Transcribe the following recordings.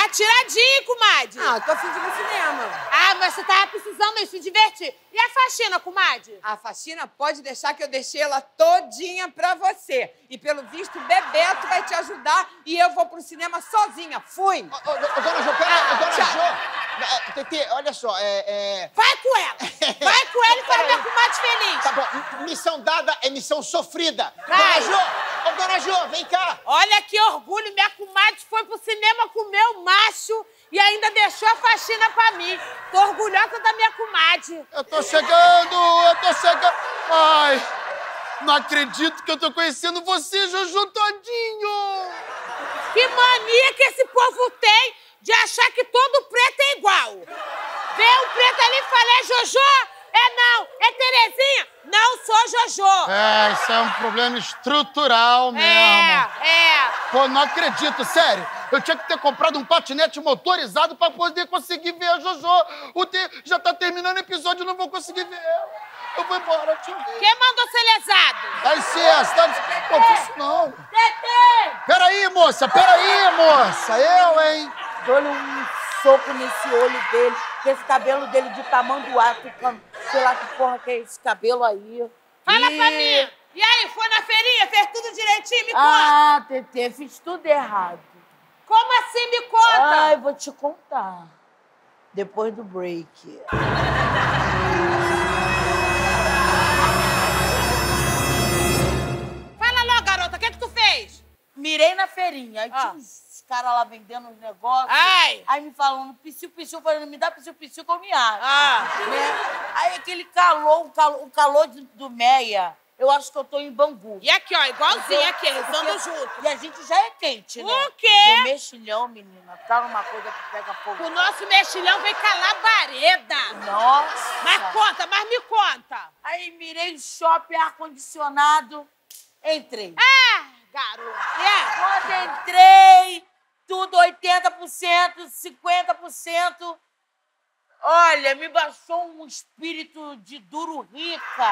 tiradinha, comadre. Ah, tô a fim de ir no cinema. Ah, mas você tava precisando mesmo se divertir. E a faxina, comadre? A faxina pode deixar que eu deixei ela todinha pra você. E pelo visto, o Bebeto vai te ajudar e eu vou pro cinema sozinha. Fui! Dona Jo, pera, dona Jo. Tetê, olha só, Vai com ela! Vai com ela e faz minha comadre feliz! Tá bom, missão dada é missão sofrida. Vai. Dona Jo, vem cá. Olha que orgulho, minha comadre foi pro cinema com o meu macho e ainda deixou a faxina pra mim. Tô orgulhosa da minha comadre. Eu tô chegando. Ai, não acredito que eu tô conhecendo você, Jojo Todinho. Que mania que esse povo tem de achar que todo preto é igual. Vê um preto ali e fala, é Jojo? É não. É Terezinha? Não sou Jojo. Isso é um problema estrutural mesmo. Pô, não acredito, sério. Eu tinha que ter comprado um patinete motorizado pra poder conseguir ver a Jojo. Já tá terminando o episódio, eu não vou conseguir ver ela. Eu vou embora, tchau. Quem mandou ser lesado? Dá licença, dá licença. Pô, que isso não. Tetê! Peraí, moça. Eu, hein? Dou-lhe um soco nesse olho dele, que esse cabelo dele de tamanduá, ficando, sei lá que porra que é esse cabelo aí. Fala pra mim! E aí, foi na feirinha? Fez tudo direitinho? Me conta! Ah, Tetê, fiz tudo errado. Como assim? Me conta! Ai, vou te contar. Depois do break. Fala logo, garota, o que tu fez? Mirei na feirinha, aí tinha uns caras lá vendendo uns negócios. Ai! Aí me falando, psiu, falando, me dá psiu, que eu me acho. Ah! Né? Aí aquele o calor do Meia, eu acho que eu tô em Bangu. E aqui, ó, igualzinho aqui, rezando junto. E a gente já é quente, né? O quê? E o mexilhão, menina, tá numa coisa que pega fogo. O nosso mexilhão vem com a labareda. Nossa! Mas me conta. Aí mirei o shopping, ar-condicionado, entrei. Ah, garota. Quando entrei, tudo 80%, 50%. Olha, me baixou um espírito de duro rica.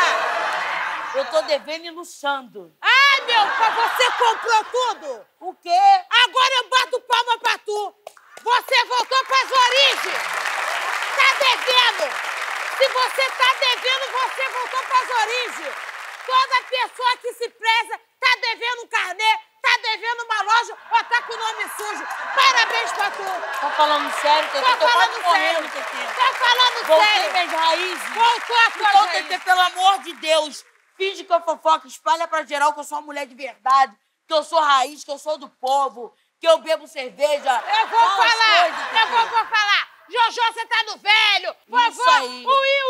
Eu tô devendo e luxando. Ai, meu pai, você comprou tudo? O quê? Agora eu bato palma pra tu. Você voltou pras origens. Tá devendo. Se você tá devendo, você voltou pras origens. Toda pessoa que se preza tá devendo um carnê, tá devendo uma loja ou tá com o nome sujo. Parabéns pra tu. Tá falando sério, Tetê? Tô Tô quase falando morrendo, sério. Tetê. Tá falando Voltei sério. minhas raízes. Voltou a tua Então, raiz. Tetê, pelo amor de Deus, finge que eu fofoca, espalha pra geral que eu sou uma mulher de verdade, que eu sou raiz, que eu sou do povo, que eu bebo cerveja. Eu vou falar. Jojo, você tá no velho. Vovó, Isso aí.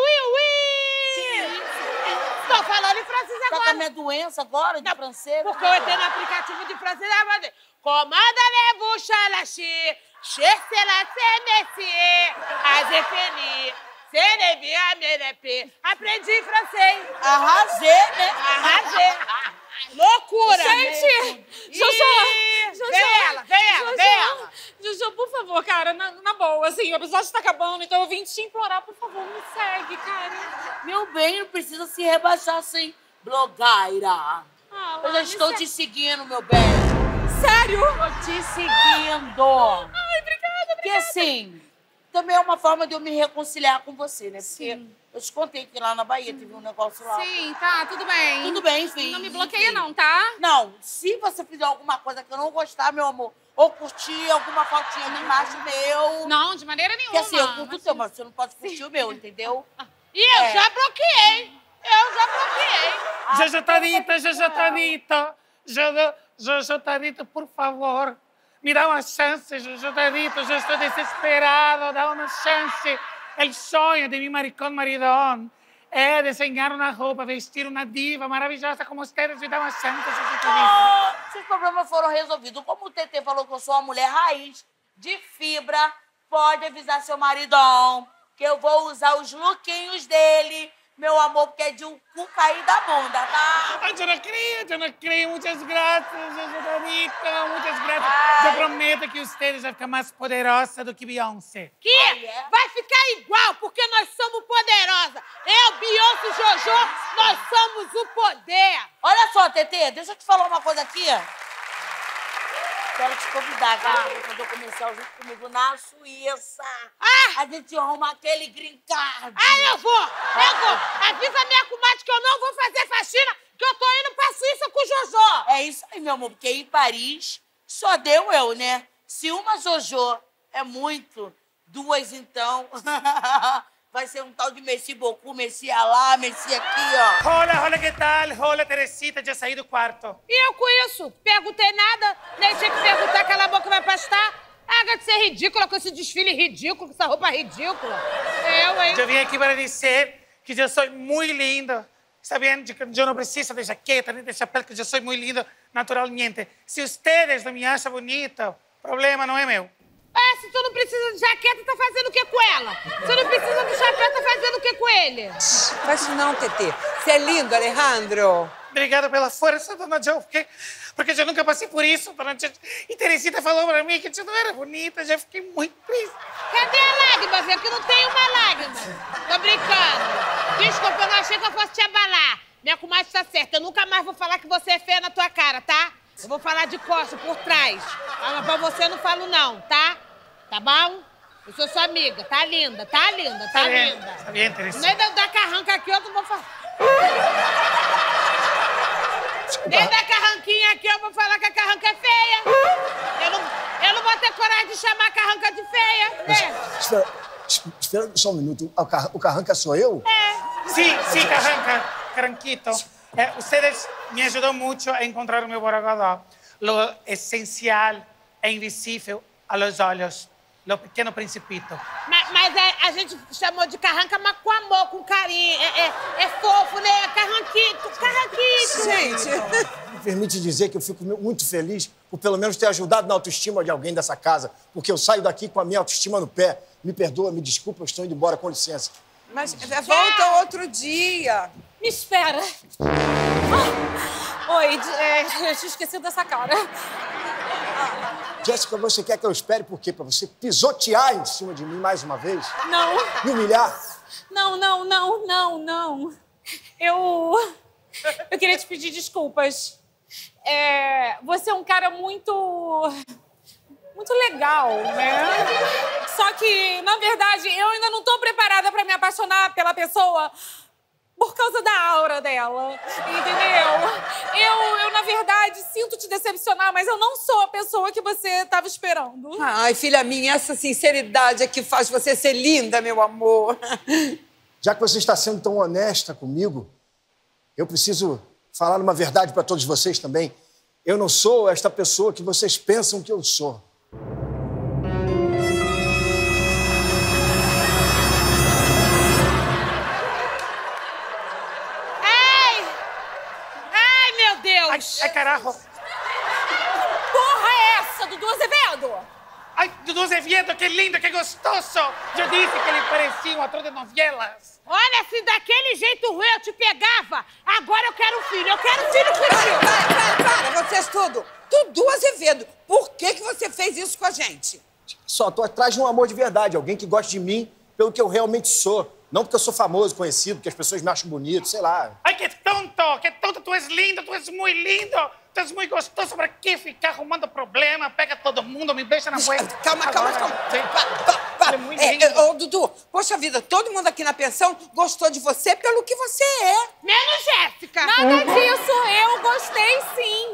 ui. Tô falando em francês Tá agora. com a minha doença agora, de francês? Porque eu entrei no aplicativo de francês e vai dizer comanda-le-vous chalachi, cherchez-la messi, azefeni, senebi-a-menepi. Aprendi francês. Arrasei, né? Arrasei. Loucura. Gente! Jojo! Vem ela. Jojo, por favor, cara, na boa, assim, o episódio tá acabando, então eu vim te implorar, por favor, me segue, cara. Meu bem, não precisa se rebaixar sem blogueira. Eu já estou te seguindo, meu bem. Sério? Estou te seguindo. Ai, obrigada. Porque assim, também é uma forma de eu me reconciliar com você, né? Porque eu te contei que lá na Bahia teve um negócio lá. Sim, tá, tudo bem. Tudo bem, enfim. Não me bloqueia enfim. não, tá? Não, se você fizer alguma coisa que eu não gostar, meu amor, ou curtir alguma fotinha de macho meu... Não, de maneira nenhuma. Porque assim, eu curto o seu, mas você não pode curtir o meu, entendeu? E eu já bloqueei. Jojo Todito, por favor. Me dá uma chance, Jojo Todito. Eu estou desesperado. Dá uma chance. O sonho de mi maricón maridón é desenhar uma roupa, vestir uma diva maravilhosa como vocês. Me dá uma chance, Jojo Todito. Seus problemas foram resolvidos. Como o Tetê falou que eu sou uma mulher raiz, de fibra, pode avisar seu maridão que eu vou usar os lookinhos dele, meu amor, porque é de um cu cair da bunda, tá? Ai, eu não creio. Muitas graças, Jojo Todito. Muitas graças. Eu prometo que vocês vão ficar mais poderosa do que Beyoncé. Vai ficar igual, porque nós somos poderosas. Eu, Beyoncé e Jojo, nós somos o poder. Olha só, Tetê, deixa eu te falar uma coisa aqui. Quero te convidar, cara, pra fazer o comercial junto comigo na Suíça. A gente arruma aquele green card. Eu vou! Avisa a minha comadre que eu não vou fazer faxina, que eu tô indo pra Suíça com o Jojo. É isso aí, meu amor, porque em Paris só deu eu, né? Se uma Jojo é muito, duas, então... Vai ser um tal de Messi Bocu, Messi lá, Messi aqui, ó. Hola, que tal? Hola, Teresita, já saí do quarto. E eu com isso? Perguntei nada, nem tinha que perguntar, cala a boca, vai pastar. Haga de ser ridícula com esse desfile ridículo, com essa roupa ridícula. Hein? Eu vim aqui para dizer que eu sou muito lindo. Está bem? Eu não preciso de jaqueta nem de chapéu, que eu sou muito lindo naturalmente. Se vocês não me acham bonito, o problema não é meu. Se tu não precisa de jaqueta, tá fazendo o que com ela? Se tu não precisa de chapéu, tá fazendo o que com ele? Mas não, Tetê. Você é lindo, Alejandro. Obrigado pela força, dona Jo, porque eu nunca passei por isso, dona Jo. E Teresita falou pra mim que eu não era bonita, já fiquei muito triste. Cadê a lágrima, Zé? Que não tem uma lágrima. Tô brincando. Desculpa, eu não achei que eu fosse te abalar. Minha comadre tá certa. Eu nunca mais vou falar que você é feia na tua cara, tá? Eu vou falar de costas, por trás. Mas pra você eu não falo não, tá? Tá bom? Eu sou sua amiga. Tá linda, tá linda, tá linda. Tá bem, Teresita. Nem da carranca aqui, eu não vou falar. Nem da carranquinha aqui, eu vou falar que a carranca é feia. Eu não vou ter coragem de chamar a carranca de feia, né? Espera só um minuto. O Carranca sou eu? Sim, Carranquito. Vocês me ajudam muito a encontrar o meu borogodó. Lo essencial é invisível aos olhos. Lo pequeno principito. Mas a gente chamou de carranca, mas com amor, com carinho. É fofo, né? Carranquito. Gente... Me permite dizer que eu fico muito feliz por pelo menos ter ajudado na autoestima de alguém dessa casa, porque eu saio daqui com a minha autoestima no pé. Me perdoa, me desculpa, eu estou indo embora, com licença. Mas volta outro dia. Me espera. Oi, eu tinha esquecido dessa cara. Jéssica, você quer que eu espere por quê? Pra você pisotear em cima de mim mais uma vez? Não. Me humilhar? Não. Eu queria te pedir desculpas. Você é um cara muito legal, né? Só que, na verdade, eu ainda não tô preparada pra me apaixonar pela pessoa por causa da aura dela, entendeu? Eu, na verdade, sinto te decepcionar, mas eu não sou a pessoa que você estava esperando. Ai, filha minha, essa sinceridade é que faz você ser linda, meu amor. Já que você está sendo tão honesta comigo, eu preciso falar uma verdade para todos vocês também. Eu não sou esta pessoa que vocês pensam que eu sou. Ai, carajo. Porra é essa, Dudu Azevedo? Ai, Dudu Azevedo, que lindo, que gostoso. Eu disse que ele parecia um ator de novelas. Olha, se daquele jeito ruim eu te pegava, agora eu quero um filho. Eu quero um filho contigo. Para, vocês tudo. Dudu Azevedo, por que você fez isso com a gente? Só tô atrás de um amor de verdade, alguém que goste de mim pelo que eu realmente sou. Não porque eu sou famoso, conhecido, que as pessoas me acham bonito, sei lá. Ai, que tonto, tu és lindo, tu és muito lindo, tu és muito gostoso, pra que ficar arrumando problema? Pega todo mundo, me beija na boca. Calma. Ele é muito lindo. Ô, Dudu, poxa vida, todo mundo aqui na pensão gostou de você pelo que você é. Menos Jéssica. Nada disso, eu gostei sim.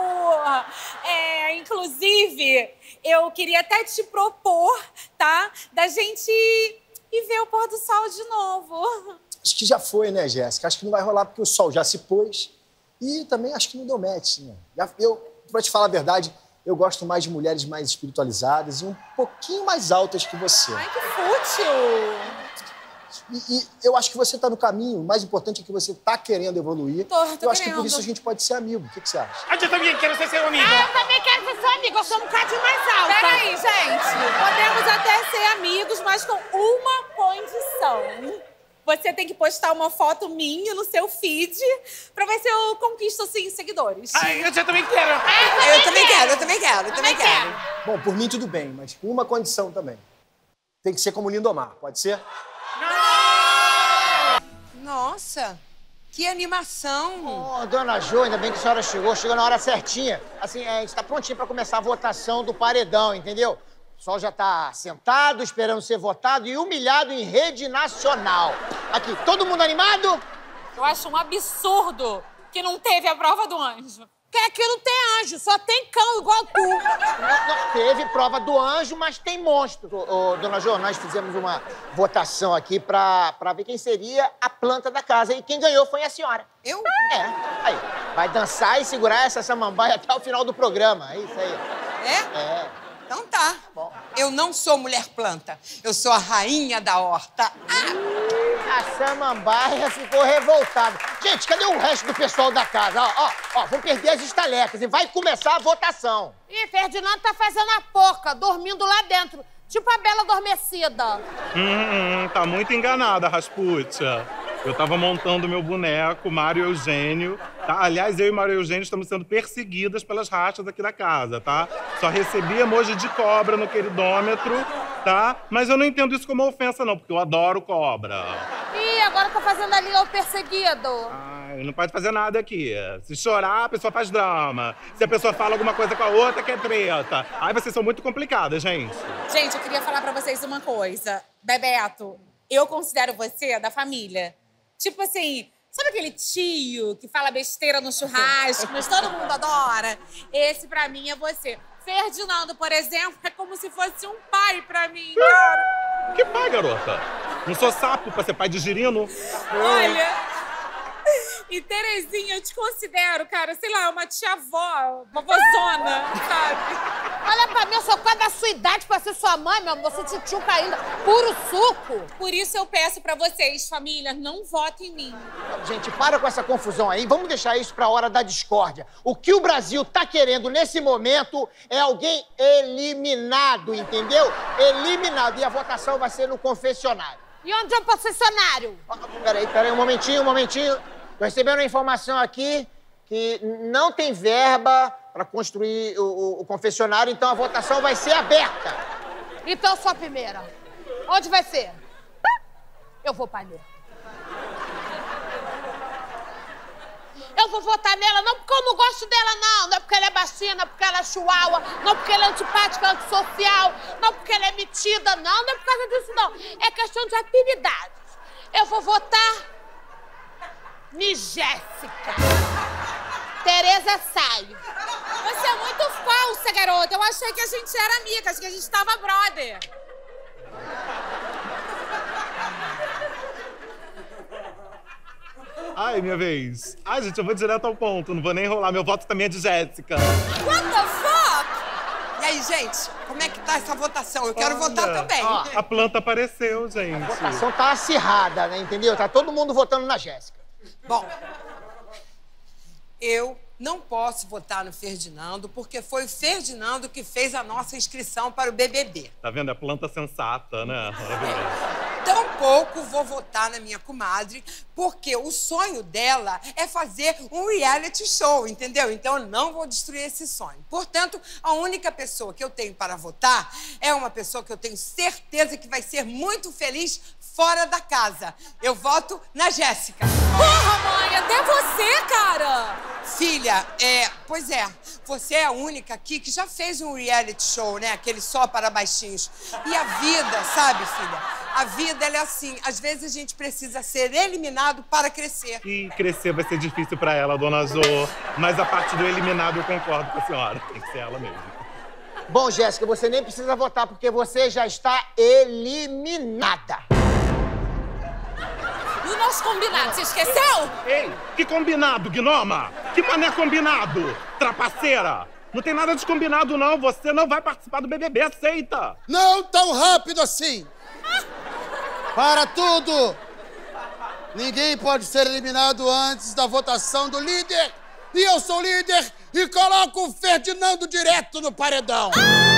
Inclusive, eu queria até te propor, tá? Da gente ir ver o pôr do sol de novo. Acho que já foi, né, Jéssica? Acho que não vai rolar porque o sol já se pôs. E também acho que não deu match, né? Pra te falar a verdade, eu gosto mais de mulheres mais espiritualizadas e um pouquinho mais altas que você. Ai, que fútil! E eu acho que você tá no caminho. O mais importante é que você tá querendo evoluir. Eu acho que por isso a gente pode ser amigo. O que você acha? Ah, eu também quero ser seu amigo. Eu também quero ser seu amigo. Eu sou um bocadinho mais alta. Peraí, gente. Podemos até ser amigos, mas com uma condição. Você tem que postar uma foto minha no seu feed pra ver se eu conquisto, assim, seguidores. Ai, eu também quero. Eu também quero. Bom, por mim tudo bem, mas com uma condição também. Tem que ser como Lindomar, pode ser? Nossa, Que animação! Ô, dona Jo, ainda bem que a senhora chegou na hora certinha. Assim, a gente tá prontinho pra começar a votação do paredão, entendeu? O pessoal já tá sentado, esperando ser votado e humilhado em rede nacional. Aqui, todo mundo animado? Eu acho um absurdo que não teve a prova do anjo. Que aqui não tem anjo, só tem cão igual tu. Não, teve prova do anjo, mas tem monstro. Ô, dona Jo, nós fizemos uma votação aqui pra ver quem seria a planta da casa. E quem ganhou foi a senhora. Eu? É. Aí, vai dançar e segurar essa samambaia até o final do programa. É isso aí. É? É. Então tá. Bom. Eu não sou mulher planta. Eu sou a rainha da horta. A samambaia ficou revoltada. Gente, cadê o resto do pessoal da casa? Ó, vão perder as estalecas e vai começar a votação. Ih, Ferdinando tá fazendo a porca, dormindo lá dentro. Tipo a Bela Adormecida. Tá muito enganada, Rasputia. Eu tava montando meu boneco, Mário Eugênio. Tá? Aliás, eu e Mário Eugênio estamos sendo perseguidas pelas rachas aqui da casa, tá? Só recebi emoji de cobra no queridômetro, tá? Mas eu não entendo isso como ofensa, não, porque eu adoro cobra. Ih, agora tá fazendo ali o perseguido. Ai, não pode fazer nada aqui. Se chorar, a pessoa faz drama. Se a pessoa fala alguma coisa com a outra, que é treta. Ai, vocês são muito complicadas, gente. Gente, eu queria falar pra vocês uma coisa. Bebeto, eu considero você da família. Tipo assim, sabe aquele tio que fala besteira no churrasco, mas todo mundo adora? Esse, pra mim, é você. Ferdinando, por exemplo, é como se fosse um pai pra mim, cara. Que pai, garota? Não sou sapo pra ser pai de girino. Olha... E Terezinha, eu te considero, cara, sei lá, uma tia-avó, vovozona, sabe? Olha pra mim, eu sou quase da sua idade pra ser sua mãe, meu amor. Você tchutchuca ainda, puro suco. Por isso eu peço pra vocês, família, não votem em mim. Gente, para com essa confusão aí. Vamos deixar isso pra hora da discórdia. O que o Brasil tá querendo nesse momento é alguém eliminado, entendeu? Eliminado. E a votação vai ser no confessionário. E onde é o concessionário? Peraí, um momentinho. Tô recebendo uma informação aqui que não tem verba para construir o confessionário, então a votação vai ser aberta. Então eu sou a primeira. Onde vai ser? Eu vou pra ler. Eu vou votar nela, não porque eu não gosto dela, não. Não é porque ela é baixinha, não é porque ela é chihuahua, não é porque ela é antipática, antissocial, não é porque ela é metida, não é por causa disso, não. É questão de afinidades. Eu vou votar em Jéssica. Tereza sai. Você é muito falsa, garota. Eu achei que a gente era amigas, que a gente tava brother. Ai, minha vez. Ai, gente, eu vou direto ao ponto. Não vou nem enrolar. Meu voto também é de Jéssica. What the fuck? E aí, gente, como é que tá essa votação? Eu quero votar também. A planta apareceu, gente. A votação tá acirrada, né? Entendeu? Tá todo mundo votando na Jéssica. Bom, eu não posso votar no Ferdinando, porque foi o Ferdinando que fez a nossa inscrição para o BBB. Tá vendo? É planta sensata, né? Maravilhoso. Tampouco vou votar na minha comadre, porque o sonho dela é fazer um reality show, entendeu? Então eu não vou destruir esse sonho. Portanto, a única pessoa que eu tenho para votar é uma pessoa que eu tenho certeza que vai ser muito feliz fora da casa. Eu voto na Jéssica. Porra, mãe, até você, cara! Filha, pois é, você é a única aqui que já fez um reality show, né? Aquele só para baixinhos. E a vida, sabe, filha? A vida, ela é assim. Às vezes a gente precisa ser eliminado para crescer. E crescer vai ser difícil pra ela, dona Zô. Mas a parte do eliminado eu concordo com a senhora. Tem que ser ela mesmo. Bom, Jéssica, você nem precisa votar, porque você já está eliminada. E o nosso combinado, você esqueceu? Ei, que combinado, Gnoma? Que mané combinado? Trapaceira! Não tem nada de combinado, não. Você não vai participar do BBB, aceita! Não tão rápido assim! Para tudo! Ninguém pode ser eliminado antes da votação do líder! E eu sou líder e coloco o Ferdinando direto no paredão!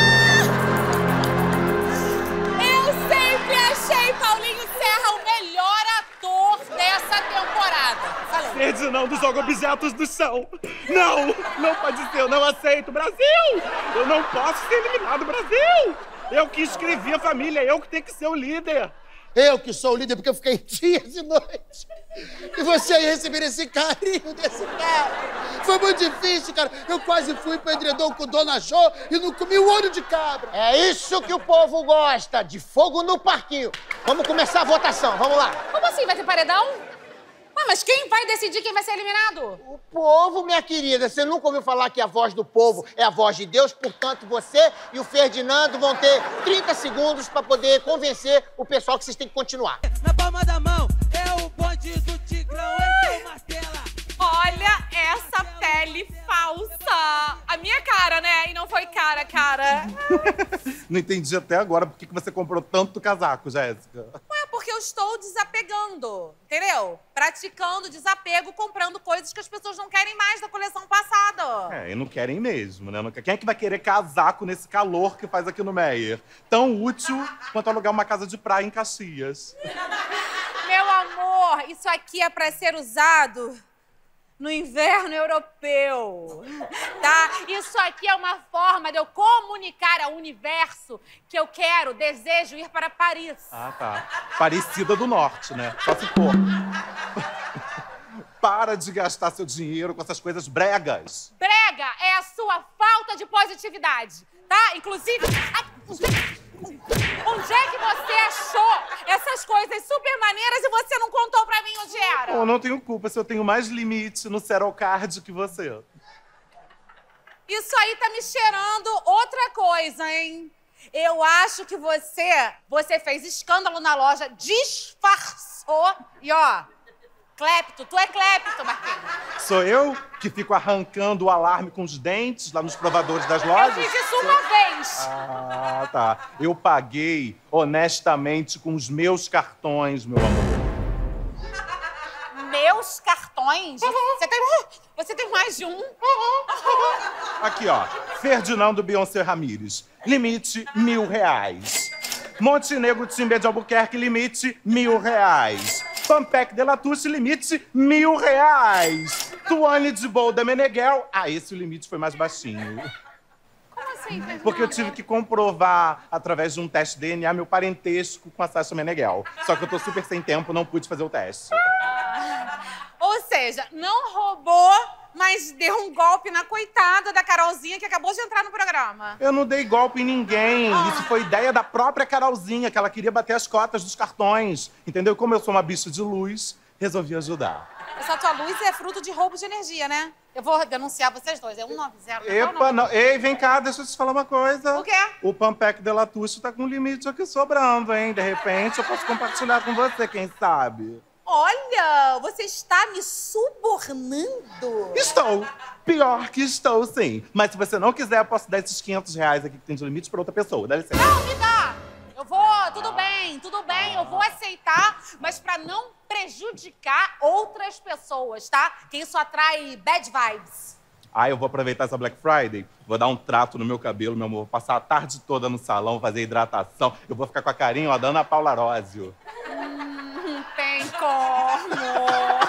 Eu sempre achei Paulinho Serra o melhor ator dessa temporada. Falei. Ferdinando joga objetos do chão. Não, não pode ser, eu não aceito. Brasil! Eu não posso ser eliminado, Brasil! Eu que escrevi a família, eu que tenho que ser o líder. Eu que sou o líder, porque eu fiquei dias e noites. E você aí receber esse carinho desse cara. Foi muito difícil, cara. Eu quase fui pro edredom com Dona Jo e não comi o olho de cabra. É isso que o povo gosta, de fogo no parquinho. Vamos começar a votação, vamos lá. Como assim? Vai ter paredão? Ué, mas quem vai decidir quem vai ser eliminado? O povo, minha querida, você nunca ouviu falar que a voz do povo é a voz de Deus? Portanto, você e o Ferdinando vão ter 30 segundos para poder convencer o pessoal que vocês têm que continuar. Na palma da mão é o bonde do Tigrão, então martela. Olha essa pele falsa. A minha cara, né? E não foi cara. Não entendi até agora por que você comprou tanto casaco, Jéssica. Ué, porque eu estou desapegando, entendeu? Praticando desapego, comprando coisas que as pessoas não querem mais da coleção passada. É, e não querem mesmo, né? Quem é que vai querer casaco nesse calor que faz aqui no Meyer? Tão útil quanto alugar uma casa de praia em Caxias. Meu amor, isso aqui é pra ser usado no inverno europeu, tá? Isso aqui é uma forma de eu comunicar ao universo que eu desejo ir para Paris. Ah, tá. Parecida do Norte, né? Só se for. Para de gastar seu dinheiro com essas coisas bregas. Brega é a sua falta de positividade, tá? Inclusive, onde é que você achou essas coisas super maneiras e você não contou pra mim onde era? Eu não tenho culpa se eu tenho mais limite no Serocard que você. Isso aí tá me cheirando outra coisa, hein? Eu acho que você fez escândalo na loja, disfarçou e, ó, clepto, tu é clepto, Marquinhos. Sou eu que fico arrancando o alarme com os dentes lá nos provadores das lojas? Eu fiz isso uma vez. Ah, tá. Eu paguei honestamente com os meus cartões, meu amor. Meus cartões? Você tem mais de um? Aqui, ó. Ferdinando Beyoncé Ramírez. Limite R$1.000. Montenegro Timber de Albuquerque, limite R$1.000. Pampec de Latouche, limite R$1.000. Tuane de Bolda Meneghel. Ah, esse o limite foi mais baixinho. Como assim, Ferdinando? Porque eu tive que comprovar, através de um teste DNA, meu parentesco com a Sasha Meneghel. Só que eu tô super sem tempo, não pude fazer o teste. Ou seja, não roubou, mas deu um golpe na coitada da Carolzinha que acabou de entrar no programa. Eu não dei golpe em ninguém. Isso foi ideia da própria Carolzinha, que ela queria bater as cotas dos cartões. Entendeu? Como eu sou uma bicha de luz, resolvi ajudar. Essa tua luz é fruto de roubo de energia, né? Eu vou denunciar vocês dois. É 190. Epa, não. Ei, vem cá, deixa eu te falar uma coisa. O quê? O Pampec de Latouche tá com um limite aqui sobrando, hein? De repente, eu posso compartilhar com você, quem sabe? Olha, você está me subornando. Estou. Pior que estou, sim. Mas se você não quiser, eu posso dar esses R$500 aqui que tem de limite pra outra pessoa. Dá licença. Não, me dá. Eu vou, tudo bem, eu vou aceitar, mas pra não prejudicar outras pessoas, tá? Que isso atrai bad vibes. Ah, eu vou aproveitar essa Black Friday, vou dar um trato no meu cabelo, meu amor. Vou passar a tarde toda no salão, fazer hidratação. Eu vou ficar com a carinha, ó, da Ana Paula Arósio. Tem como.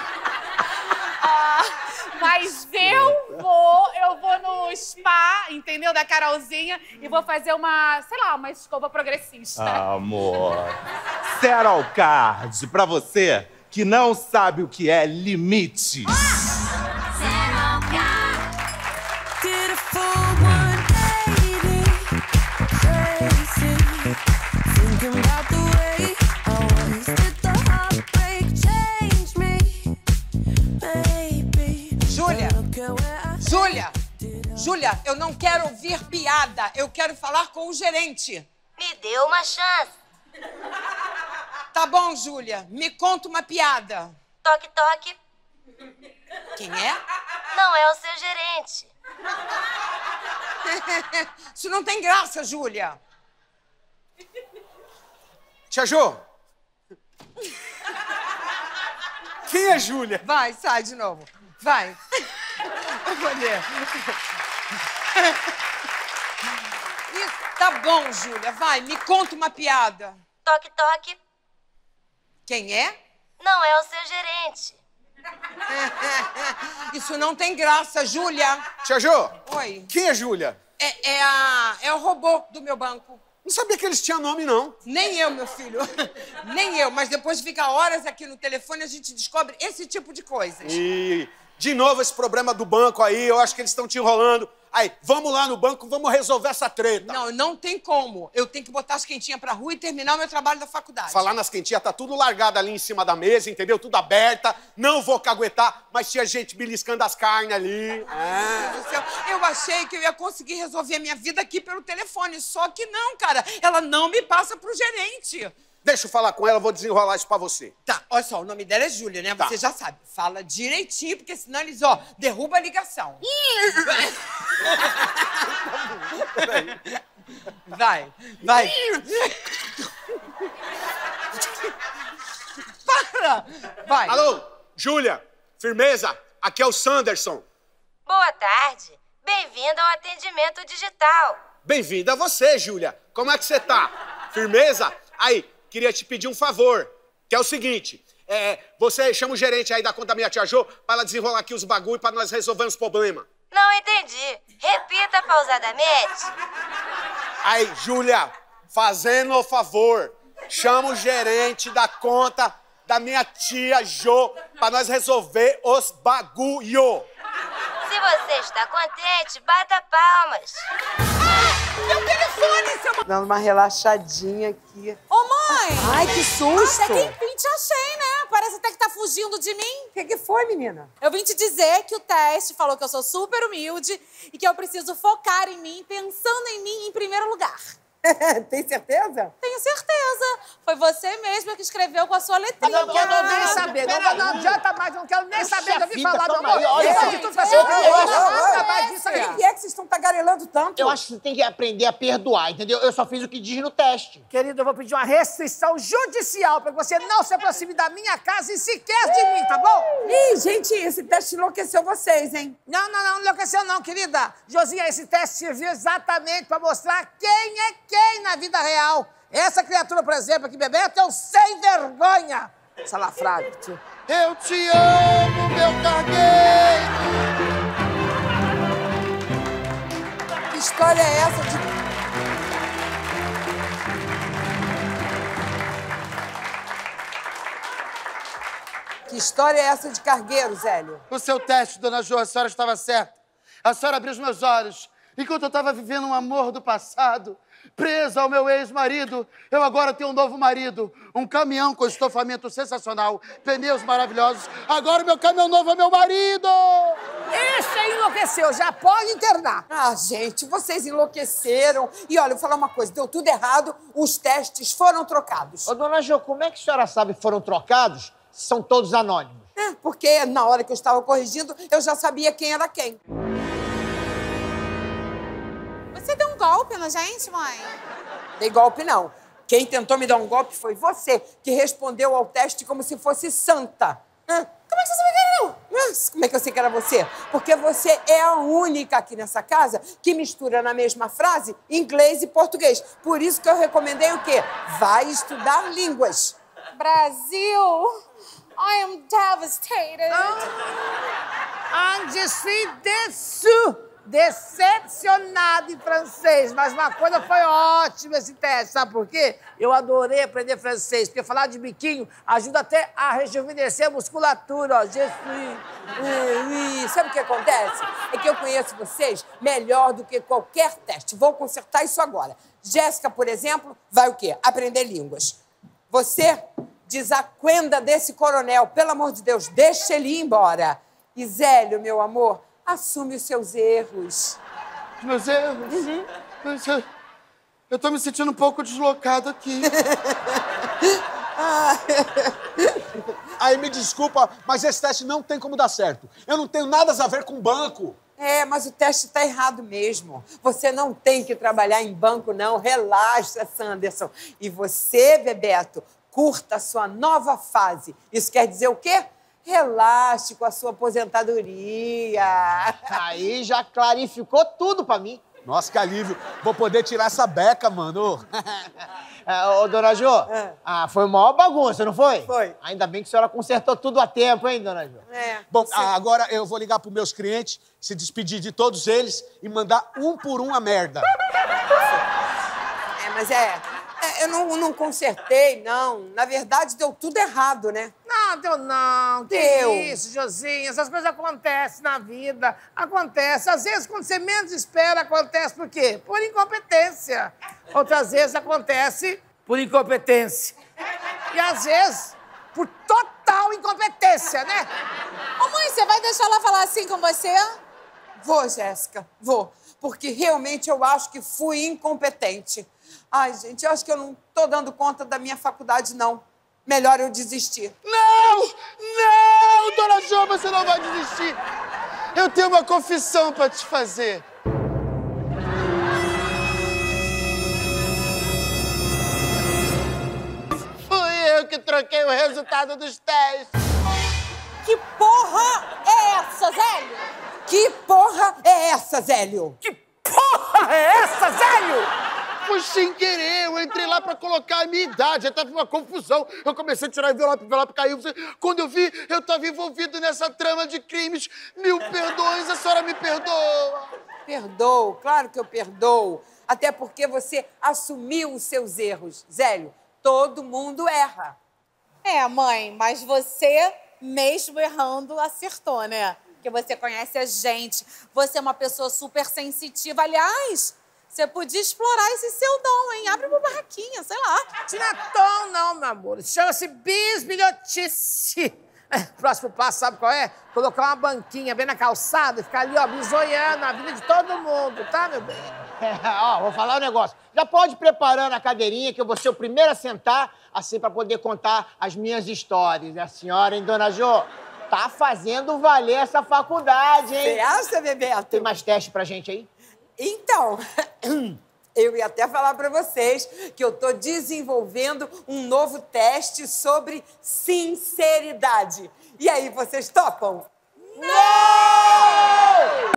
Mas eu vou no spa, entendeu? Da Carolzinha e vou fazer uma, sei lá, uma escova progressista. Amor. Serocard, pra você que não sabe o que é limites. Júlia, eu não quero ouvir piada. Eu quero falar com o gerente. Me dê uma chance. Tá bom, Júlia. Me conta uma piada. Toque, toque. Quem é? Não é o seu gerente. Isso não tem graça, Júlia. Tia Jô. Quem é Júlia? Vai, sai de novo. Vai. Tá bom, Júlia. Vai, me conta uma piada. Toque, toque. Quem é? Não é o seu gerente. Isso não tem graça, Júlia. Tia Jô. Oi. Quem é Júlia? É o robô do meu banco. Não sabia que eles tinham nome, não. Nem eu, meu filho. Nem eu. Mas depois de ficar horas aqui no telefone, a gente descobre esse tipo de coisas. E, de novo, esse problema do banco aí, eu acho que eles estão te enrolando. Aí, vamos lá no banco, vamos resolver essa treta. Não, não tem como. Eu tenho que botar as quentinhas pra rua e terminar o meu trabalho da faculdade. Falar nas quentinhas, tá tudo largado ali em cima da mesa, entendeu? Tudo aberta, não vou caguetar, mas tinha gente beliscando as carnes ali. Meu Deus do céu. Eu achei que eu ia conseguir resolver a minha vida aqui pelo telefone, só que não, cara. Ela não me passa pro gerente. Deixa eu falar com ela, vou desenrolar isso pra você. Tá, olha só, o nome dela é Júlia, né? Tá. Você já sabe. Fala direitinho, porque senão eles, ó, derrubam a ligação. Vai. Para! Vai. Alô, Júlia, firmeza? Aqui é o Sanderson. Boa tarde. Bem-vindo ao atendimento digital. Bem-vinda a você, Júlia. Como é que você tá? Firmeza? Aí, queria te pedir um favor, que é o seguinte. Você chama o gerente aí da conta da minha tia Jo pra ela desenrolar aqui os bagulho pra nós resolvermos os problemas. Não entendi. Repita pausadamente. Aí, Júlia, fazendo o favor, chama o gerente da conta da minha tia Jo pra nós resolver os bagulho. Se você está contente, bata palmas. Meu telefone, seu... Dando uma relaxadinha aqui. Ô, mãe! Ai, que susto! Até que enfim te achei, né? Parece até que tá fugindo de mim. O que foi, menina? Eu vim te dizer que o teste falou que eu sou super humilde e que eu preciso focar em mim, pensando em mim em primeiro lugar. Tem certeza? Tenho certeza. Foi você mesma que escreveu com a sua letrinha. Eu não quero nem saber. Não adianta mais, não quero nem saber. Eu vim falar do amor. Olha Isso aí. de tudo assim. O que é que vocês estão tagarelando tanto? Eu acho que você tem que aprender a perdoar, entendeu? Eu só fiz o que diz no teste. Querido, eu vou pedir uma restrição judicial pra que você não se aproxime da minha casa e sequer de mim, tá bom? Ih, gente, esse teste enlouqueceu vocês, hein? Não enlouqueceu não, querida. Josinha, esse teste serviu exatamente pra mostrar quem é quem na vida real. Essa criatura, por exemplo, aqui, Bebeto, é um sem vergonha. Salafrário, tio. Eu te amo, meu cargueiro! Que história é essa de... Que história é essa de cargueiro, Zélio? O seu teste, dona Jo, a senhora estava certa. A senhora abriu os meus olhos. Enquanto eu estava vivendo um amor do passado, presa ao meu ex-marido, eu agora tenho um novo marido. Um caminhão com estofamento sensacional, pneus maravilhosos. Agora o meu caminhão novo é meu marido! Esse aí enlouqueceu, já pode internar. Ah, gente, vocês enlouqueceram. E olha, eu vou falar uma coisa, deu tudo errado, os testes foram trocados. Ô, dona Jo, como é que a senhora sabe que foram trocados se são todos anônimos? Porque na hora que eu estava corrigindo, eu já sabia quem era quem. Você deu um golpe na gente, mãe? Dei golpe, não. Quem tentou me dar um golpe foi você, que respondeu ao teste como se fosse santa. Como é que você sabia que era eu? Como é que eu sei que era você? Porque você é a única aqui nessa casa que mistura na mesma frase inglês e português. Por isso que eu recomendei o quê? Vai estudar línguas. Brasil, I am devastated. Je suis déçu. Decepcionado em francês, mas uma coisa foi ótima esse teste, sabe por quê? Eu adorei aprender francês, porque falar de biquinho ajuda até a rejuvenescer a musculatura, ó. Sabe o que acontece? É que eu conheço vocês melhor do que qualquer teste. Vou consertar isso agora. Jéssica, por exemplo, vai o quê? Aprender línguas. Você desacuenda desse coronel, pelo amor de Deus, deixa ele ir embora. E Zélio, meu amor, assume os seus erros. Os meus erros? Eu tô me sentindo um pouco deslocado aqui. Aí me desculpa, mas esse teste não tem como dar certo. Eu não tenho nada a ver com banco. Mas o teste tá errado mesmo. Você não tem que trabalhar em banco, não. Relaxa, Sanderson. E você, Bebeto, curta a sua nova fase. Isso quer dizer o quê? Relaxe com a sua aposentadoria. Aí já clarificou tudo pra mim. Nossa, que alívio. Vou poder tirar essa beca, mano. Ô, dona Jo, foi uma maior bagunça, não foi? Foi. Ainda bem que a senhora consertou tudo a tempo, hein, dona Jo? Bom, agora eu vou ligar pros meus clientes, se despedir de todos eles e mandar um por um a merda. mas eu não consertei, não. Na verdade, deu tudo errado, né? Não, deu não. Que isso, Josinha? Essas coisas acontecem na vida. Acontece. Às vezes, quando você menos espera, acontece por quê? Por incompetência. Outras vezes acontece por incompetência. E às vezes, por total incompetência, né? Ô, mãe, você vai deixar ela falar assim com você? Vou, Jéssica, vou. Porque realmente eu acho que fui incompetente. Ai, gente, eu acho que eu não tô dando conta da minha faculdade, não. Melhor eu desistir. Não! Não, dona Jo, você não vai desistir. Eu tenho uma confissão pra te fazer. Fui eu que troquei o resultado dos testes. Que porra é essa, Zélio? Que porra é essa, Zélio? Que porra é essa, Zélio? Foi sem querer, eu entrei lá pra colocar a minha idade, até foi uma confusão. Eu comecei a tirar o envelope caiu. Quando eu vi, eu tava envolvido nessa trama de crimes. Mil perdões, a senhora me perdoa. Perdoo, claro que eu perdoo. Até porque você assumiu os seus erros. Zélio, todo mundo erra. É, mãe, mas você, mesmo errando, acertou, né? Porque você conhece a gente, você é uma pessoa super sensitiva. Aliás, você podia explorar esse seu dom, hein? Abre uma barraquinha, sei lá. Tinatão não, meu amor. Chama-se bisbilhotice. Próximo passo, sabe qual é? Colocar uma banquinha bem na calçada e ficar ali, ó, bisoiando a vida de todo mundo, tá, meu bem? Ó, vou falar um negócio. Já pode ir preparando a cadeirinha, que eu vou ser o primeiro a sentar, assim, pra poder contar as minhas histórias. A senhora, hein, dona Jo? Tá fazendo valer essa faculdade, hein? Você acha, Bebeto? Tem mais teste pra gente aí? Então, eu ia até falar pra vocês que eu tô desenvolvendo um novo teste sobre sinceridade. E aí, vocês topam? Não!